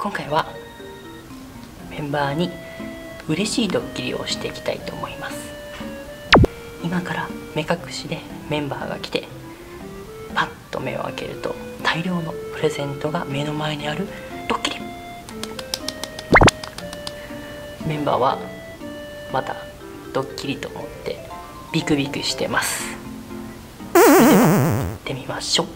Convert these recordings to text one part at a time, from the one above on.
今回はメンバーに嬉しいドッキリをしていきたいと思います。今から目隠しでメンバーが来て、パッと目を開けると大量のプレゼントが目の前にあるドッキリ。メンバーはまだドッキリと思ってビクビクしてます。それでは行ってみましょう。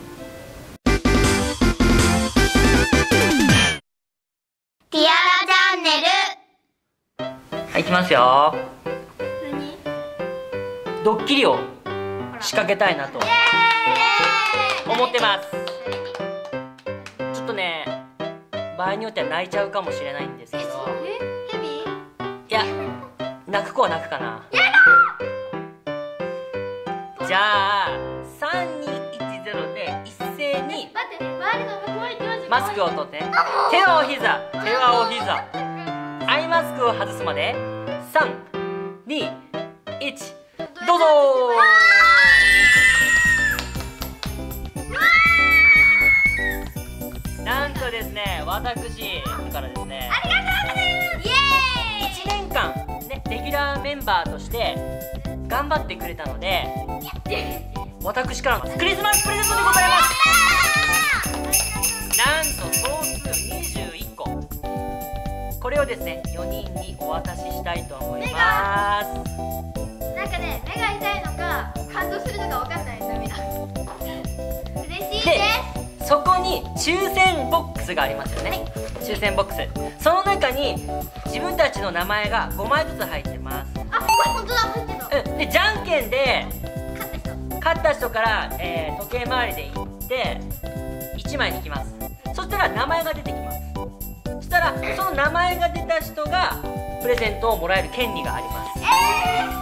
ティアラチャンネル。 はい、いきますよ。 何？ ドッキリを仕掛けたいなと思ってます。ちょっとね、場合によっては泣いちゃうかもしれないんですけど、 ヘビ？ いや、泣く子は泣くかな。じゃあ3210で一斉に待ってね、周りの向こう行きましょう。 マスクを取ってね。手はお膝、手はお膝。アイマスクを外すまで3、2、1、どうぞー。なんとですね、私からですね、 ありがとうございます。イエーイ。 1年間ね、レギュラーメンバーとして頑張ってくれたので、私からのクリスマスプレゼントでございます。なんと総数21個。これをですね、4人にお渡ししたいと思います。 なんかね、目が痛いのか感動するのかわかんない涙。嬉しいででそこに抽選ボックスがありますよね、抽選ボックス。その中に自分たちの名前が5枚ずつ入ってます。 す。あ、これ本当だ、入ってた。 で、じゃんけんで勝った人。 勝った人から、時計回りで行って1枚に行きます。そしたら名前が出てきます。そしたらその名前が出た人がプレゼントをもらえる権利があります。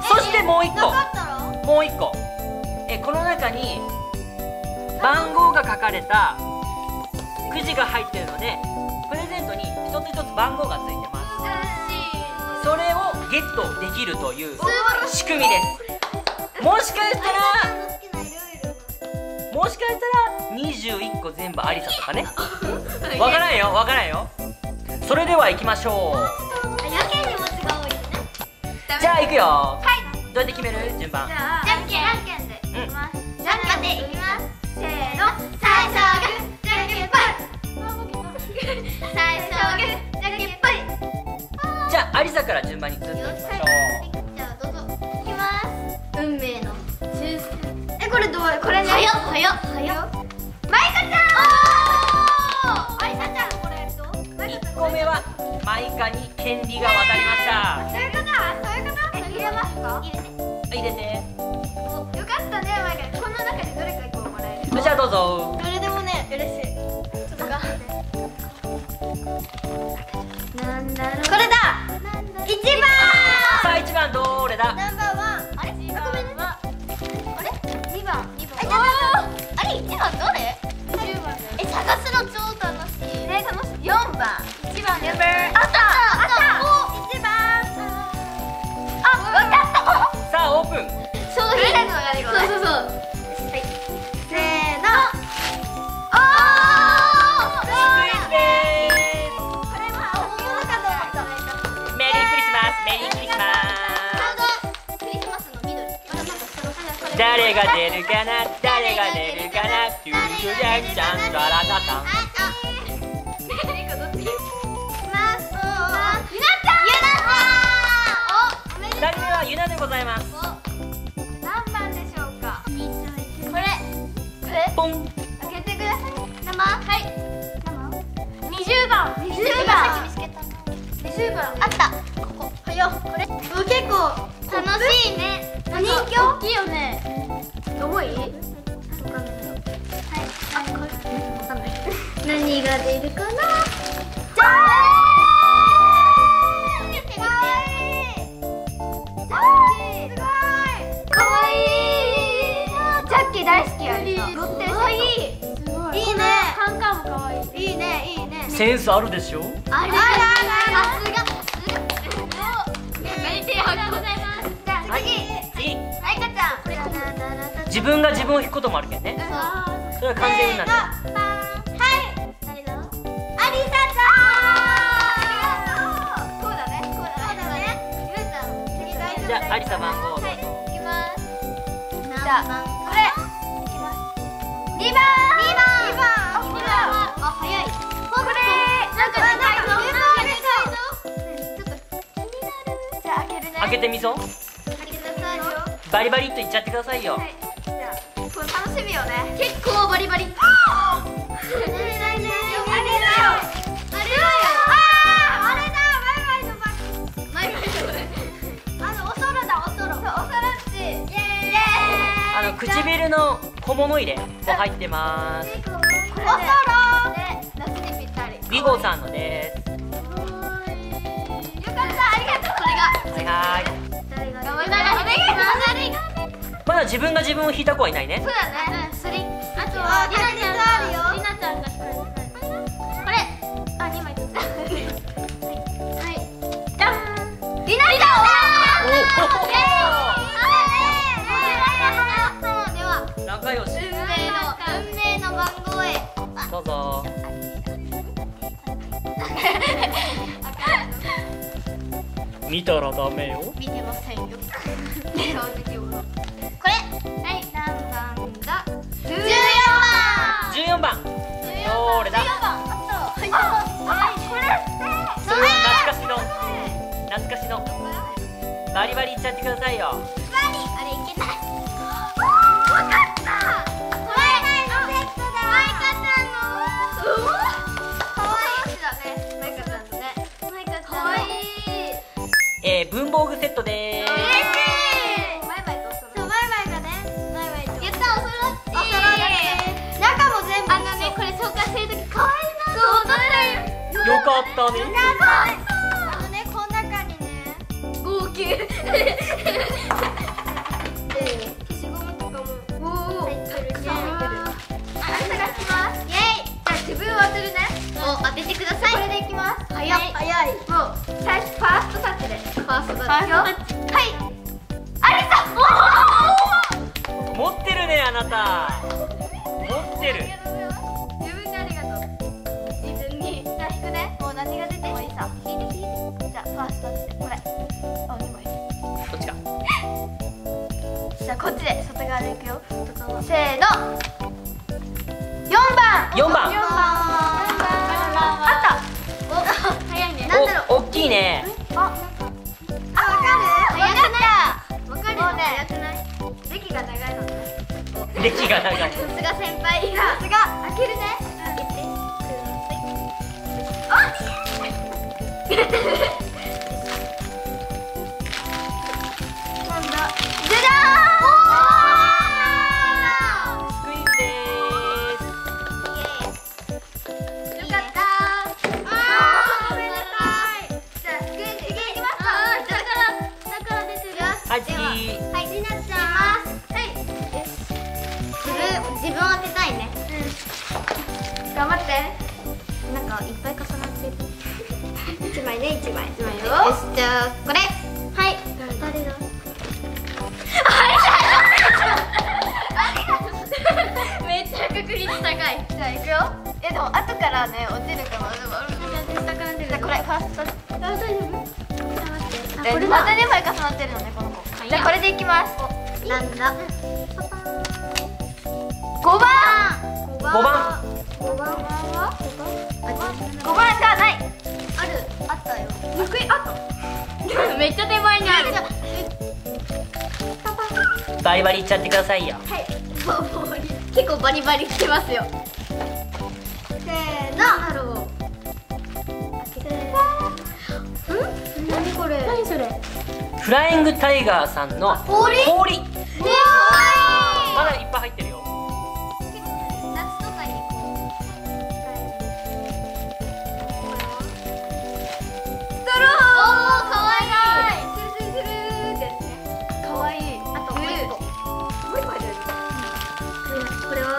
そしてもう1個、 なかったの？ もう1個、この中に番号が書かれたくじが入っているので、プレゼントに一つ一つ番号がついてます。それをゲットできるという仕組みです。もしかしたら21個全部アリサとかね、わからんよ、わからんよ。それでは行きましょう。 やけに文字が多いよね。 じゃあ行くよ。 はい。 どうやって決める順番？ じゃあじゃんけんでいきます。じゃんけんでいきます。せーの、最初はグー、じゃんけんぽい。最初はグー、じゃんけんぽい。 じゃあアリサから順番にずっと行きましょう。 じゃあどうぞ。いきます。運命の抽選。これどう？これね。はよ。マイカちゃん。おー。アリサちゃんこれ 1個目はマイカに権利が渡りました。 そういうこと？そういうこと？入れますか？ 入れて。 よかったね、マイカ。この中でどれか1個もらえる。 じゃあどうぞ。 どれでもね、嬉しい。ちょっと頑張って。なんだろう。これだ。1番。 さあ1番どれだ？ ナンバーワン。あれ？ごめんね。あれ？2番。あれ1番どれ？10番。探すの超楽しい。ね、楽しい。4番。1番です。あった。1番。あ、わかった。 さあオープン。 そうそう。せーの。おー。 スクイズでーす。 これは本物かと思った。 メリークリスマス、メリークリスマクリスマスの緑。 ス。誰が出るかな、誰が出るかな、トゥートゥジャンジャンララタタ。2人目はユナでございます。 何番でしょうか。これポン。 開けてください。生？はい。20番。20番。あった。ここ。はよ。これ。結構楽しいね。人気大きいよね。重い？わかんないけど。はい。あ、これ。わかんない。何が出るかな。じゃーん。大好きやりさ。乗ってる。いいね。カンカンも可愛い。いいね。 センスあるでしょ。 あら。さすが。ありがとうございます。じゃあ次。マイカちゃん。 自分が自分を引くこともあるけどね。それは完全になんだ。 はい。誰だ？アリサちゃん。 アリサ番号。 はい、いきます。じゃあこれいきます。2番。あ、早い。これなんかじゃあ開けるね。 開けてみそう。 開けてくださいよ。 バリバリっといっちゃってくださいよ。 はい。じゃあこれ楽しみよね。結構バリバリ。あれだよ。 唇の小物入れも入ってます。 おそろ。夏にぴったり。 ビゴさんのです。 よかった、ありがとう。これが。 はい。まだ自分が自分を引いた子はいないね。 そうだね。それ。あとはリナちゃんあるよ。リナちゃんがこれ。あ、2枚取った。はい。じゃん。リナちゃん。 仲良し。 運命の番号へ。 どうぞ。見たらダメよ。 見てませんよ。これ、はい、何番だ。 14番。どれだ。 これ。 それは懐かしの。バリバリいっちゃってくださいよ。 あれいけない。わかった。マイカのセットだ。マイカちゃんの。可愛いしだね。マイカちゃんとね。マイカちゃん。可愛い。 文房具セットでーす。 嬉しい。バイバイとおそろ。そう、バイバイがね。バイバイと。やった、おそろっち。中も全部。これ紹介するとき可愛いな。そうだよ。 よかったね。 この中にね。号泣。消しゴムとかも。おお。入ってる。あなたが来ます。イエイ。じゃあ自分を当てるね。当ててください。これでいきます。早い。もう最初ファーストタッチで。ファーストタッチよ。はい。アリサ。 持ってるね、あなた。持ってる。 自分にありがとう。自分に。じゃあ引くね。もう何が出てもいいさ。引いて。じゃあファーストタッチでこれ。あ、2枚。 どっちか。 じゃあこっちで外側でいくよ。せーの。4番。あった。お、早いね。なんだろう。 大きいね。 わかる。早くない。わかるよ。早くない。歴が長いのね。 歴が長い。 さすが先輩。さすが。開けるね。開けてください。あ。なんだ。じゃじゃーん。 スクイーズでーす。 よかった。おめでたい。じゃあスクイーズいきますか。だから出てる。 はい、次。 はい、りなちゃん。はい。自分を当てたいね。頑張って。なんかいっぱい重なってる。1枚ね、1枚よ。よし、じゃあこれ。はい。誰だ。めっちゃ確率高い。じゃあ行くよ。でも後からね落ちるかも。じゃあこれファースト。大丈夫？これまた2枚重なってるのね、この子。じゃあこれでいきます。なんだ。5番。5番じゃない。あったよ。あった。めっちゃ手前にある。 バリバリいっちゃってくださいよ。 はい。結構バリバリしてますよ。せーの。何これ。何それ。 フライングタイガーさんの氷。まだいっぱい入ってるよ。 夏とかにこう。ストロー。おお、可愛い。スルスルってやつね。可愛い。あともう一個。入ってる。これは。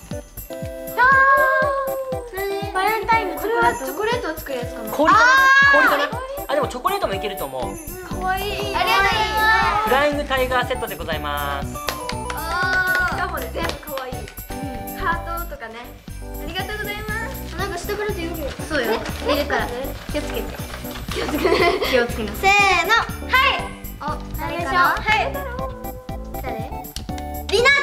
バレンタインのチョコレートを作るやつかな。 氷かな。あ、でもチョコレートもいけると思う。 可愛い。ありがとうございます。 フライングタイガーセットでございます。 しかもね、全部可愛い。ハートとかね。ありがとうございます。なんか下から出るよ。そうよ。出るから気をつけて。気をつけな。せーの。はい。お、誰誰かな。はい。誰？りなち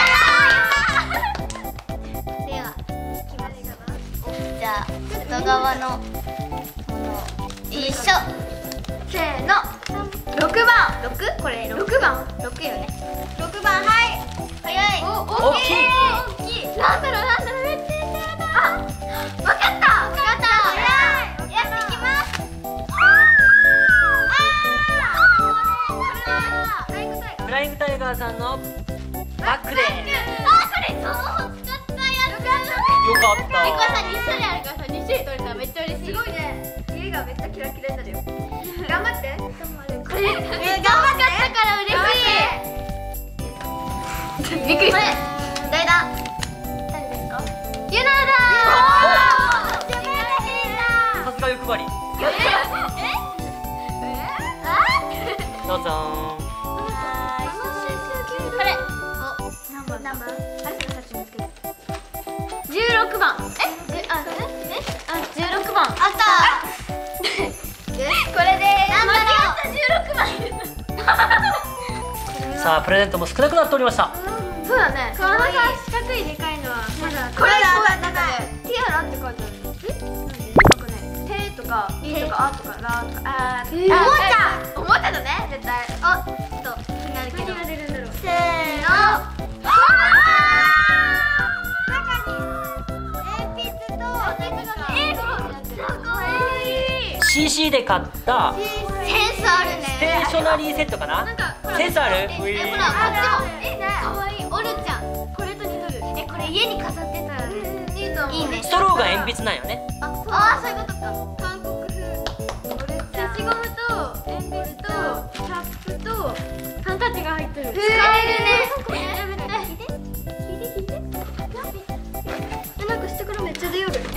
ゃん。では決まりかな。じゃあ外側の一緒。せーの。6番。6？これ6番。6よね。6番、はい。早い。お、大きい。なんだろう。めっちゃやだ。あ、わかった。早い。やっていきます。 フライングタイガーさんのバックで。 これそう使ったやつ。 よかった。 これさ2種類あるからさ2種類取れたらめっちゃ嬉しい。すごいね。家がめっちゃキラキラになるよ。頑張って。これ頑張ったから嬉しい。びっくりした。誰だ？誰ですか？ユナだ。 さすが欲張り。どうぞ。 これ。何番？あれさっき見つけた。16番。16番。あった。これでなんだろう。16番。 さあプレゼントも少なくなっておりました。 そうだね。このさ四角いでかいのはまだ。これだ。なんかね、ティアラって書いてある。手とかリとかあとかラとかおもちゃだね絶対。あ、ちょっと気になるけど。何が出るんだろう。せーの。中に鉛筆と英語が入ってる。かわいい。 CC で買ったセンスあるね。 ステーショナリーセットかな。センスある？ ほらこっちもいいね。かわいい。オルちゃんこれと似とる。これ家に飾ってたらいいと思う。いいね。 ストローが鉛筆なんよね。 あ、そういうことか。韓国風。消しゴムと鉛筆とキャップとハンカチが入ってる。使えるね。なんか下からめっちゃ出よる。りなちゃん。よ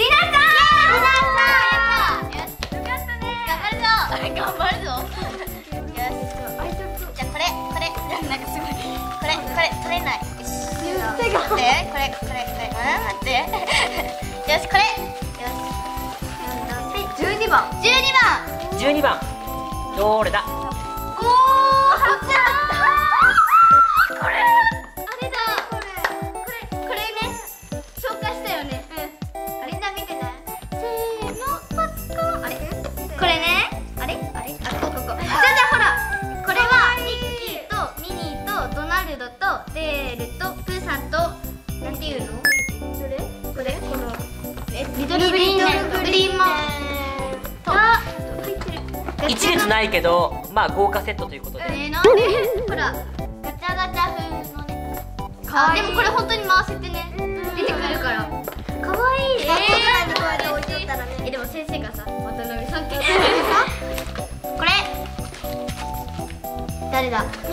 し。よかったね。頑張るぞ。よし。じゃあこれなんかすごい。これ取れない。手が。これ。待って。よしこれ。12番。 どれだ。 おお、これあれだ。これね、紹介したよね。あれだ、見てね。せーの、パスコ。あれこれね。あれここ。じゃあほら、これはミッキーとミニーとドナルドとデールとプーさんとなんていうの？これこのリトルグリーンマンと入ってる。 一列ないけど、まあ豪華セットということで。 なんでほらガチャガチャ風のね。でもこれ本当に回せてね出てくるから。かわいい。でも先生がさ渡辺さんって言ってるさ。これ誰だ。1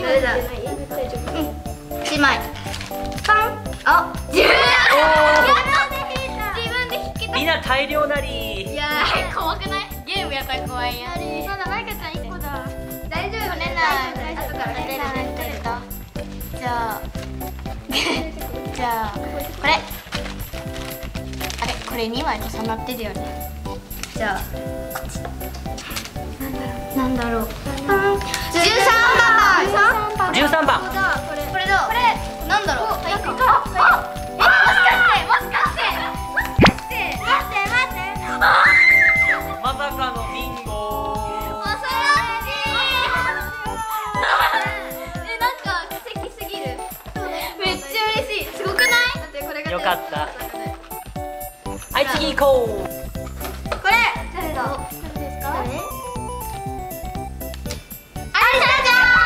枚。パン。あ、自分で引けた。 みんな大量なり。 いやー怖くない？ゲームやったら怖いや。まだマイカちゃん1個だ。大丈夫。取れない。後から出る。じゃあこれ。あれこれ2枚重なってるよね。じゃあこっち。なんだろう。13番。これどう？なんだろう。もしかして。 まさかのビンゴ。 なんか奇跡すぎる。めっちゃ嬉しい。すごくない？ よかった。はい、次行こう。 これ誰だ？誰ですか？ありさ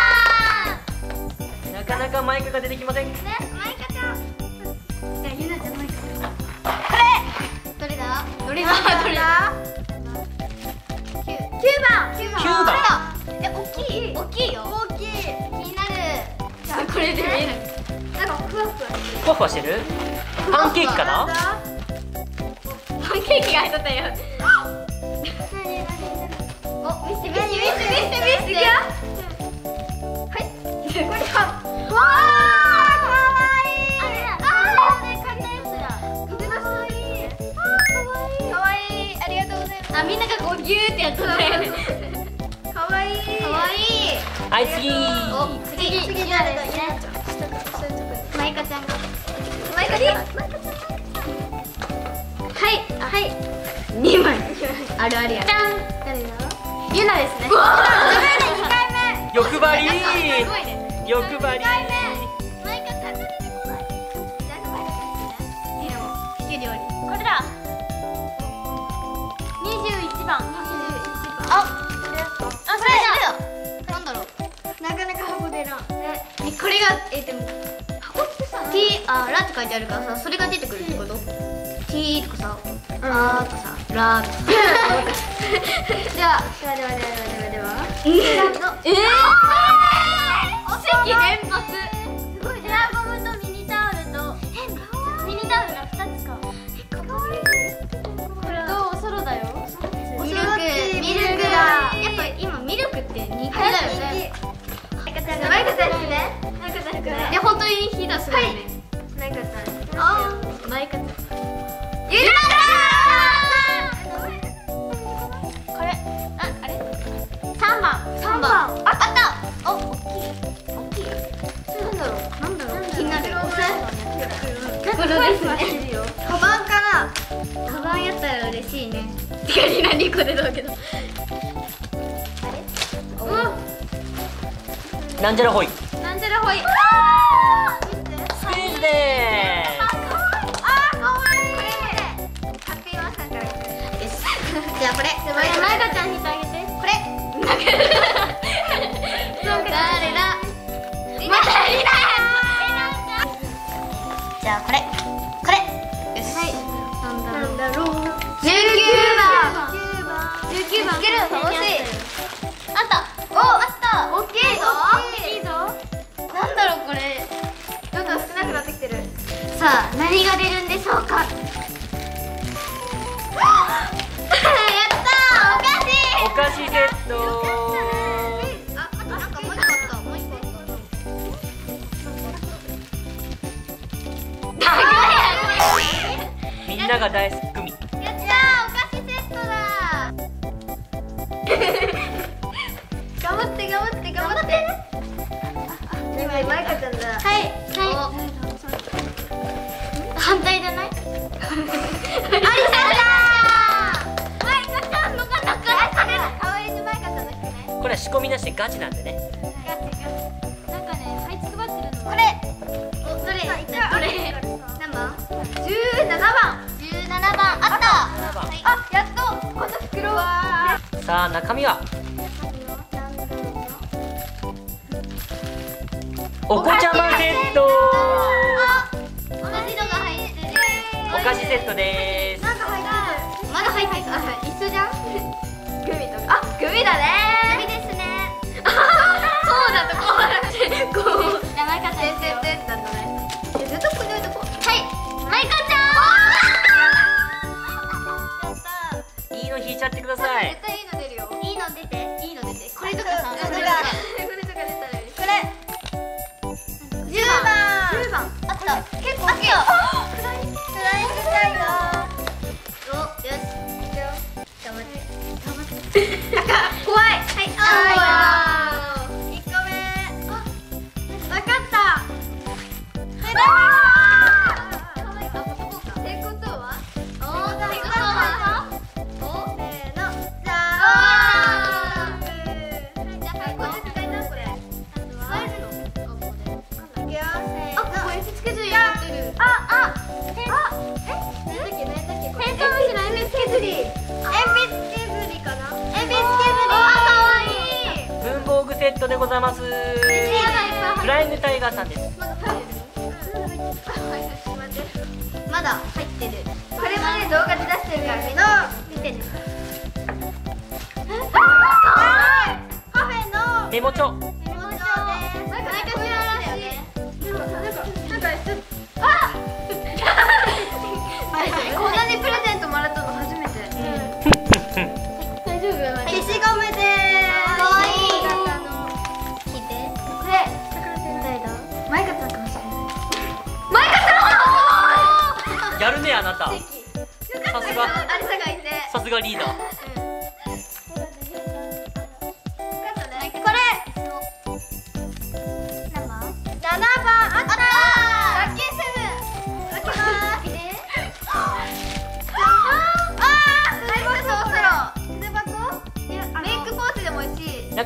ちゃん。 なかなかマイクが出てきません。 ね、マイカちゃん。じゃあゆなちゃんマイカちゃん。これ。どれだ？9番。大きいよ。気になる。じゃあこれで見えない。なんかふわふわしてる？パンケーキかな？ パンケーキが入っとったよ。お、見せて。はい。これか。わー、かわいい。かわいい。ありがとうございます。みんながこうギューってやつだよね。かわいい。 はい、次。 次誰だね。マイカちゃんが。マイカちゃん。はい。2枚。あるあるや。じゃん。誰だ。ユナですね。2回目。 欲張り。 すごいね。 欲張り。 マイカちゃん出てこない。じゃあマイカちゃんですね。いいの。引き料理。これだ。21番。それだ。なんだろう。なかなか箱出らん。これがでも箱ってさ。T ラって書いてあるからさ、それが出てくるってこと？ T とかさ、あとかさ、ラとか。では。席連発。すごい。ヘアゴムとミニタオルとミニタオルが2つか。かわいい。これどう？ソロだよ。ミルクだ。やっぱ今ミルクって人気だよね。マイカちゃんですね。で本当に火だすごいね。マイカちゃん。マイカちゃん。ゆなだー。これあれ？3番。あった。お、大きい。なんだろう。気になる。袋ですね。カバンかな。カバンやったら嬉しいね。2個でだけど。 なんじゃらほい。 スペーススペースでーす。 かわいい。ハッピーマンさんからです。じゃあこれ。マイカちゃん引いてあげて。これ。誰だ。またリナ。じゃあこれ。よし。なんだろう。19番。つけるの楽しい。あった。あった。大きいぞ。なんだろうこれ。どんどん少なくなってきてる。さあ何が出るんでしょうか。やったー。 お菓子セット。 なんかもう一個あった。 みんなが大好きグミ。 やったー。お菓子セットだ。頑張って。今マイカちゃんだ。はい。反対じゃない？アリサだ。マイカちゃんのが高い。可愛いマイカちゃんのじゃない？ これは仕込みなしでガチなんでね。 なんかね、這いつくばってるの。これ。どれ？何番？17番。あった。やっとこの袋は。 さあ中身はお子ちゃまセット。 同じのが入ってる。 お菓子セットです。 なんか入ってる。まだ入ってる。一緒じゃん。グミとか。グミだね。グミですね。そうだとこうなってこう。じゃあマイカちゃんなんだね。ずっとここに置いとこう。はい。マイカちゃん。 いいの引いちゃってください。 絶対いいの出るよ。いいの出て。これとかさ。これとか出たら。これ。10番。あった。結構大きいよ。フライングしたいな。よし。頑張って。怖い。はい。1個目。わかった。ってことは？ セットでございます。フライングタイガーさんです。 まだ入ってる。これまで動画で出してるから見てる。カフェのメモ帳。 こんなにプレゼントもらったの初めて。大丈夫？消しゴムです。可愛い。聞いて。これ誰だ？マイカちゃんかもしれない。マイカちゃん！ やるねあなた。さすが。 アリサがいて。 さすがリーダー。 これ。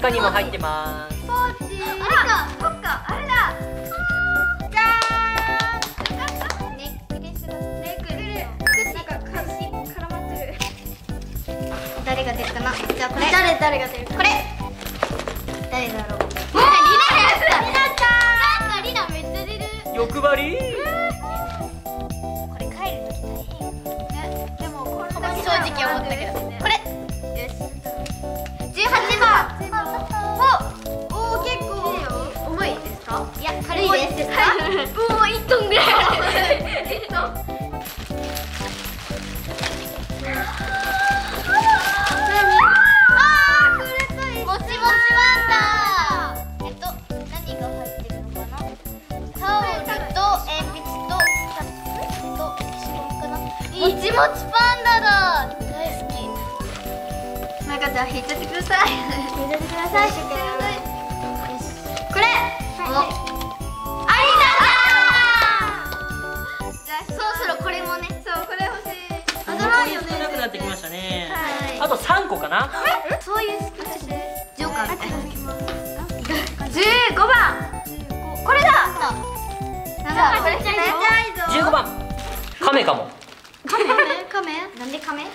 中にも入ってます。 ポーチ。あら、そっか、あれだ。じゃーん。ネックレス。ネックレス。なんか絡まってる。誰が出るかな。じゃあこれ。誰が出る。これ。誰だろう。リナちゃん。なんかリナめっちゃ出る。 欲張り。 これ帰るとき大変。でもこれだけ正直思ったけど。これ。よし。18番。おお、結構重いですか？いや、軽いです。もう1トンぐらいある。1トン。これといい。もちもちワンダー。何が入ってるのかな？タオルと鉛筆とキャップと消しゴムかな。もちもちパンダだ。大好き。なんかじゃあ引いちゃってください。引いちゃってください。これ。お。ありだー。じゃあそろそろこれもね。そう、これ欲しい。 残り少なくなってきましたね。あと3個かな。 そういうスケッチジョーカーみたいな。15番。これだ。なんかこれちゃいぞ。 15番。カメかも。 カメ？なんでカメ？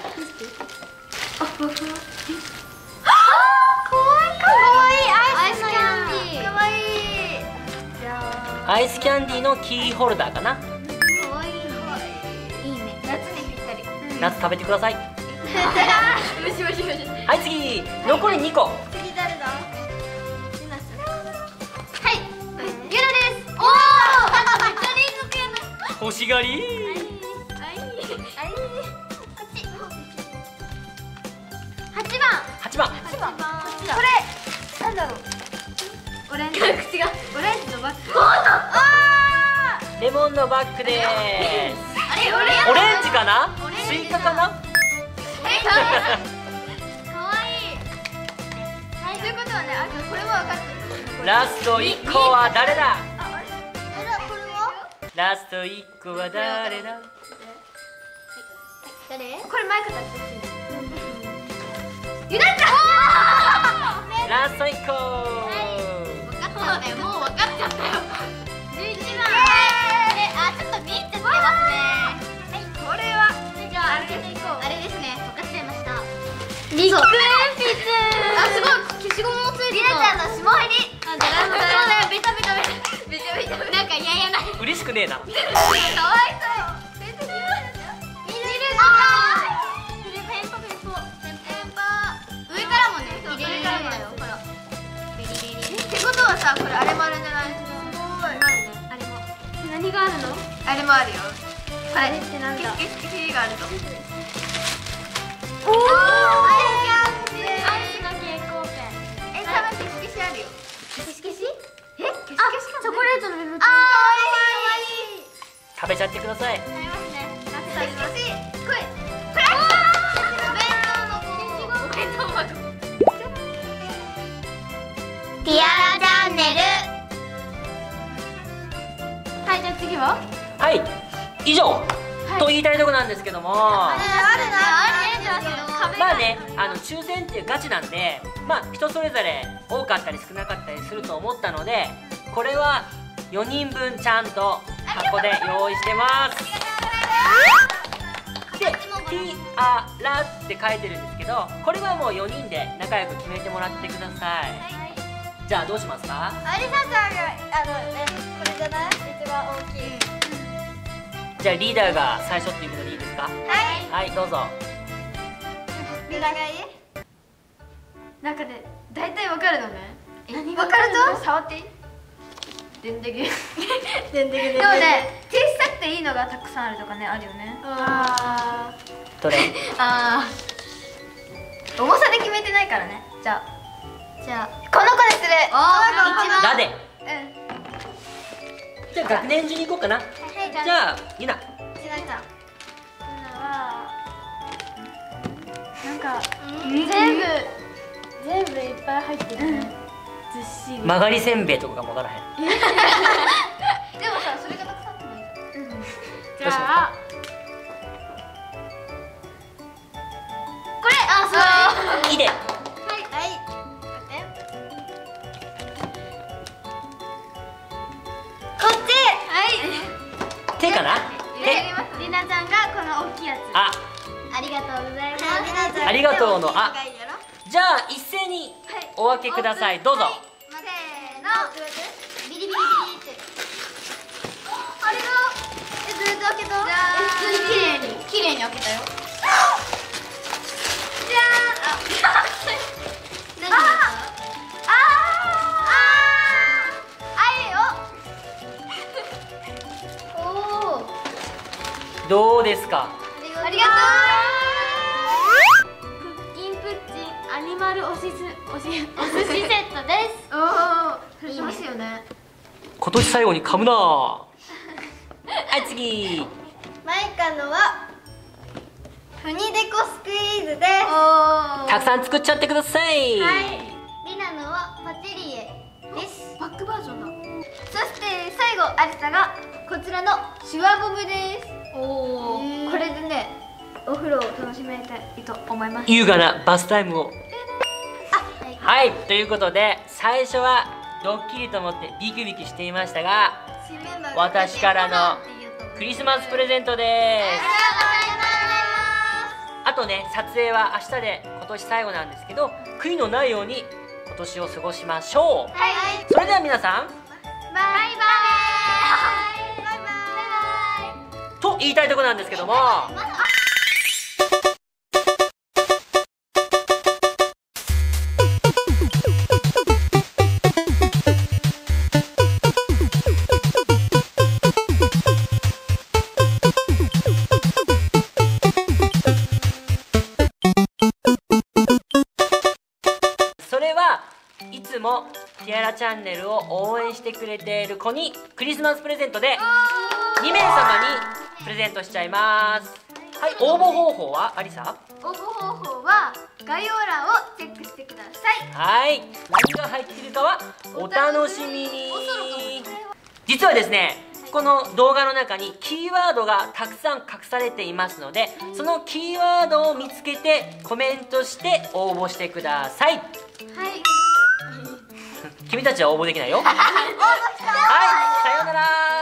かわいいアイスキャンディー。かわいい。じゃあアイスキャンディーのキーホルダーかな。 かわいい。いいね。夏にぴったり。 夏食べてください。 よしよしよし。 はい、次残り2個。 次誰だ？はい。ゆらです。おお。めっちゃ連続やな。 欲しがり。8番。 これなんだろう。オレンジの口がオレンジのバッグ。 レモンのバッグです。 あれオレンジかな？スイカかな？ かわいい。ということはね、あとこれも分かってる。 ラスト1個は誰だ？ これはラスト1個は誰だ？ 誰？これマイクだって。ゆなちゃん。 ラスト1個。 分かったね。もう分かっちゃったよ。11番。あ、ちょっと見入っちゃってますね。これはじゃああれですね。分かっちゃいました。リップ鉛筆。あ、すごい。消しゴムもついてる。りなちゃんの霜入り。あ、じゃがいもだよ。ベタベタ。なんか嫌々な。 嬉しくねえな。 かわいそう。上からもね、入れれるんだよ。ほら。ってことはさ、これあれもあるんじゃない？すごい。あれも。何があるの？あれもあるよ。これってなんだ？消し消しがあると。おお。アイスの蛍光ペン。多分消し消しあるよ。消し消し？消し消し？チョコレートのメモ。かわいい。 食べちゃってください。 食べますね。消し消し。これ。ティアラチャンネル。はい、じゃあ次は？ はい、以上と言いたいところなんですけども、まあね、抽選っていうガチなんで、まあ人それぞれ多かったり少なかったりすると思ったので、これは4人分ちゃんと箱で用意してます。で、ティアラって書いてるんですけど、これはもう4人で仲良く決めてもらってください。じゃあどうしますか？ ありさちゃんがこれじゃない？一番大きい。 じゃあリーダーが最初っていうことでいいですか？ はい。 はい、どうぞ。 リーダーがいい？なんかね、大体わかるのね。 何わかると？触っていい？でんでげ。でもね、小さくていいのがたくさんあるとかね、あるよね。 どれ？ 重さで決めてないからね。じゃあこの子でする。一番。 ラで。 うん。 じゃあ学年順に行こうかな。 はい、 じゃあゆな。 ちなちゃん。ゆなはなんか全部いっぱい入ってるね。ずっしり。 曲がりせんべいとかがもわからへん。 でもさ、それがたくさんあってもいいじゃん。 じゃあこれ、あ、そう。 いいで。 はい。 手かな。手。 りなちゃんがこの大きいやつ。 あ、 ありがとうございます。 ありがとうのあ。じゃあ一斉にお分けください。どうぞ。 せーの。ビリビリビリって。あれが。どうやって開けた？普通に綺麗に開けたよ。じゃーん。何？ どうですか。 ありがとクッキンプッチンアニマルお寿司セットです。 う。おお、楽しいよね。 今年最後に噛むな。はい、次。 マイカのはフニデコスクイーズです。 たくさん作っちゃってください。 はい。リナのはパテリエです。 バックバージョンだ。 そして最後アリサがこちらのシュワボブです。 おお。 これでね、お風呂を楽しめたいと思います。 優雅なバスタイムを。 はい。 はい、ということで最初はドッキリと思ってビクビクしていましたが、私からのクリスマスプレゼントです。あとね、撮影は明日で今年最後なんですけど、悔いのないように今年を過ごしましょう。 はい。 それでは皆さん、 バイバイ。 と言いたいところなんですけども、それはいつもティアラチャンネルを応援してくれている子にクリスマスプレゼントで2名様にプレゼントしちゃいます。はい、応募方法はアリサ？ 応募方法は概要欄をチェックしてください。 はい、何が入っているかはお楽しみに。実はですね、この動画の中にキーワードがたくさん隠されていますので、そのキーワードを見つけてコメントして応募してください。 はい。 君たちは応募できないよ。はい、さようなら。